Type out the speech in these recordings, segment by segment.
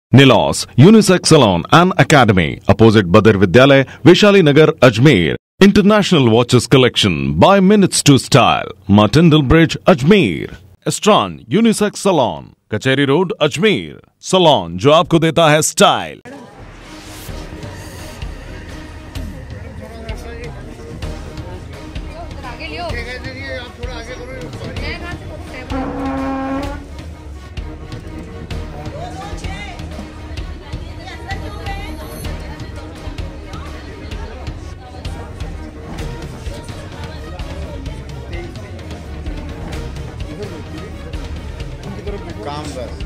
Nilos Unisex Salon and Academy, opposite Badr Vidyalay, Vaishali Nagar, Ajmer. International Watches Collection by Minutes to Style, Martindale Bridge, Ajmer. Estran Unisex Salon, Kacheri Road, Ajmer. Salon जो आपको देता है style. काम बस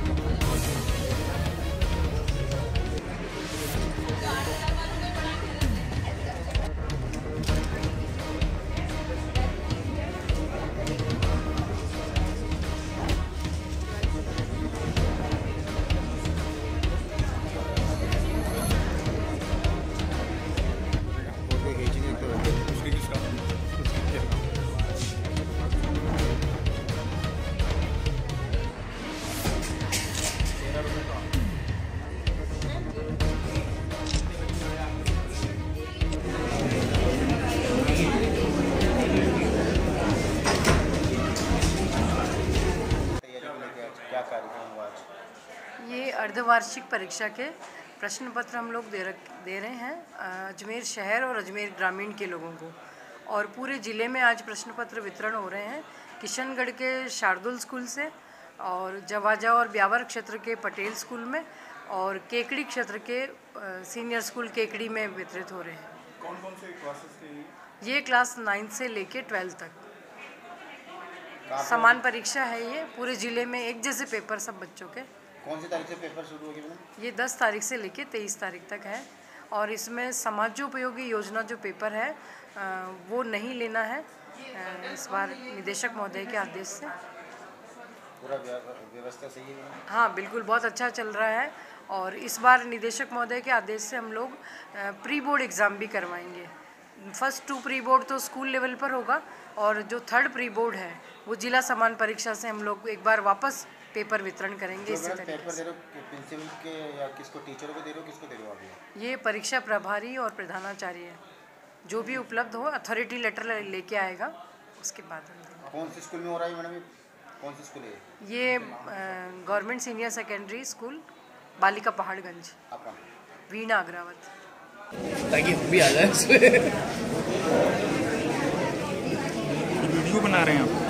ये अर्धवार्षिक परीक्षा के प्रश्न पत्र हम लोग दे रहे हैं अजमेर शहर और अजमेर ग्रामीण के लोगों को। और पूरे ज़िले में आज प्रश्न पत्र वितरण हो रहे हैं। किशनगढ़ के शार्दुल स्कूल से और जवाजा और ब्यावर क्षेत्र के पटेल स्कूल में और केकड़ी क्षेत्र के सीनियर स्कूल केकड़ी में वितरित हो रहे हैं। कौन कौन से क्लासेस के ये क्लास 9 से लेके 12 तक समान परीक्षा है। ये पूरे ज़िले में एक जैसे पेपर सब बच्चों के। कौन सी तारीख से पेपर शुरू होगी मैडम? ये 10 तारीख से लेके 23 तारीख तक है। और इसमें समाजोपयोगी योजना जो पेपर है वो नहीं लेना है इस बार निदेशक महोदय के आदेश से। पूरा व्यवस्था सही है? हाँ बिल्कुल, बहुत अच्छा चल रहा है। और इस बार निदेशक महोदय के आदेश से हम लोग प्री बोर्ड एग्ज़ाम भी करवाएंगे। फर्स्ट 2 प्री बोर्ड तो स्कूल लेवल पर होगा और जो 3rd प्री बोर्ड है वो जिला समान परीक्षा से हम लोग एक बार वापस पेपर वितरण करेंगे। इसी तरीके पेपर दे रहे हो प्रिंसिपल के या किसको, टीचरों को दे रहे हो, किसको दे रहे हो आप? ये परीक्षा प्रभारी और प्रधानाचार्य जो भी उपलब्ध हो अथॉरिटी लेटर लेके आएगा उसके बाद हम देंगे। कौन से स्कूल में हो रहा है मैडम? कौन सा स्कूल है ये गवर्नमेंट सीनियर सेकेंडरी स्कूल बालिका पहाड़गंज, आपका? वीणा अग्रावत। ताकि हम भी आ जाए। वीडियो बना रहे हैं आप?